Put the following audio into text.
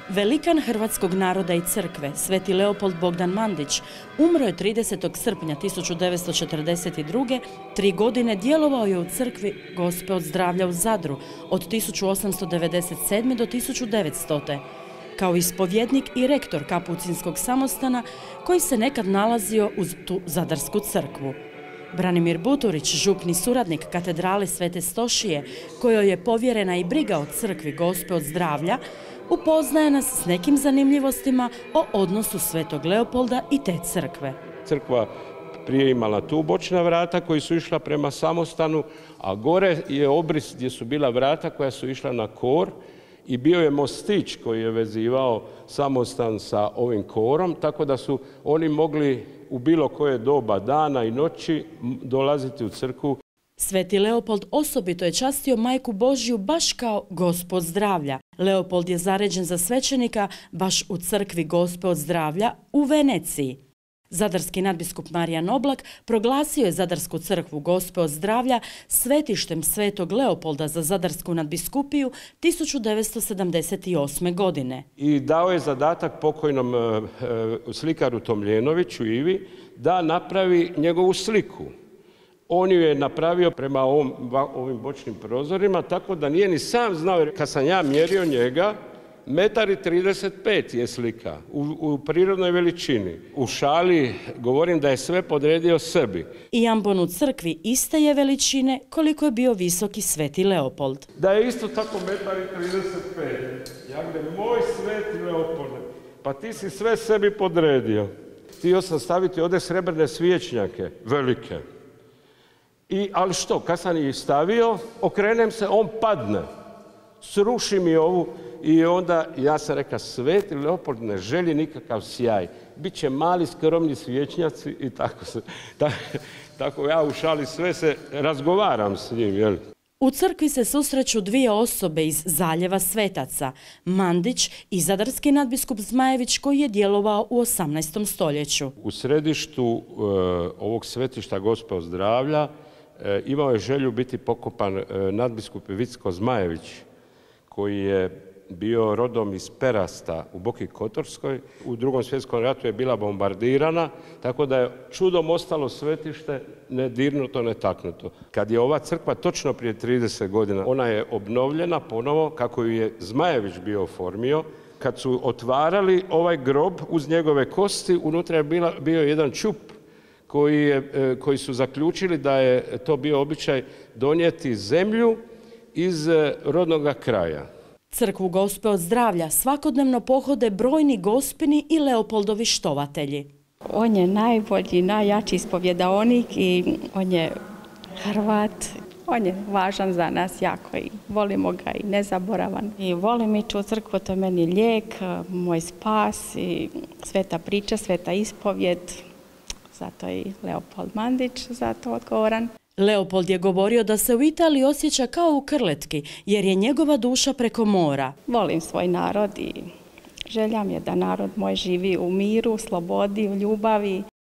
Velikan hrvatskog naroda i crkve, Sveti Leopold Bogdan Mandić, umro je 30. srpnja 1942. 3 godine djelovao je u crkvi Gospe od zdravlja u Zadru od 1897. do 1900. kao ispovjednik i rektor kapucinskog samostana koji se nekad nalazio uz tu zadarsku crkvu. Branimir Buturić, župni suradnik katedrale Svete Stošije, kojoj je povjerena i briga o crkvi Gospe od zdravlja, upoznaje nas s nekim zanimljivostima o odnosu Svetog Leopolda i te crkve. Crkva prije imala tu bočna vrata koji su išla prema samostanu, a gore je obris gdje su bila vrata koja su išla na kor i bio je mostić koji je vezivao samostan sa ovim korom, tako da su oni mogli u bilo koje doba dana i noći dolaziti u crkvu. Sveti Leopold osobito je častio Majku Božju baš kao Gospu od zdravlja. Leopold je zaređen za svećenika baš u crkvi Gospe od zdravlja u Veneciji. Zadarski nadbiskup Marijan Oblak proglasio je Zadarsku crkvu Gospe od zdravlja svetištem Svetog Leopolda za Zadarsku nadbiskupiju 1978. godine. I dao je zadatak pokojnom slikaru Tomljenoviću Ivi da napravi njegovu sliku. On ju je napravio prema ovim bočnim prozorima, tako da nije ni sam znao, kad sam ja mjerio njega, 1,35 m je slika u prirodnoj veličini. U šali govorim da je sve podredio sebi. I ambon u crkvi iste je veličine koliko je bio visoki Sveti Leopold. Da je isto tako 1,35 m. Ja gledam, moj Sveti Leopold, pa ti si sve sebi podredio. Htio sam staviti ovdje srebrne svijećnjake, velike. Ali što, kad sam ih stavio, okrenem se, on padne. Sruši mi ovu i onda ja sam rekao, Sveti Leopold ne želi nikakav sjaj. Biće mali skromni svijećnjaci i tako se. Tako ja u šali sve se razgovaram s njim, jel? U crkvi se susreću dvije osobe iz Zaljeva Svetaca, Mandić i zadarski nadbiskup Zmajević koji je djelovao u 18. stoljeću. U središtu ovog svetišta Gospe od zdravlja imao je želju biti pokopan nadbiskup Vicko Zmajević, koji je bio rodom iz Perasta u Boki Kotorskoj. U Drugom svjetskom ratu je bila bombardirana, tako da je čudom ostalo svetište nedirnuto, netaknuto. Kad je ova crkva točno prije 30 godina, ona je obnovljena ponovo kako ju je Zmajević bio oformio. Kad su otvarali ovaj grob uz njegove kosti, unutra je bio jedan čup koji su zaključili da je to bio običaj donijeti zemlju iz rodnoga kraja. Crkvu Gospe od zdravlja svakodnevno pohode brojni Gospini i Leopoldovi štovatelji. On je najbolji, najjači ispovjedaonik i on je Hrvat. On je važan za nas jako i volimo ga i nezaboravan. I volim ići u crkvu, to je meni lijek, moj spas i sveta priča, sveta ispovjed. Zato je i Leopold Mandić za to odgovoran. Leopold je govorio da se u Italiji osjeća kao u Krletki, jer je njegova duša preko mora. Volim svoj narod i želja mi je da narod moj živi u miru, slobodi, u ljubavi.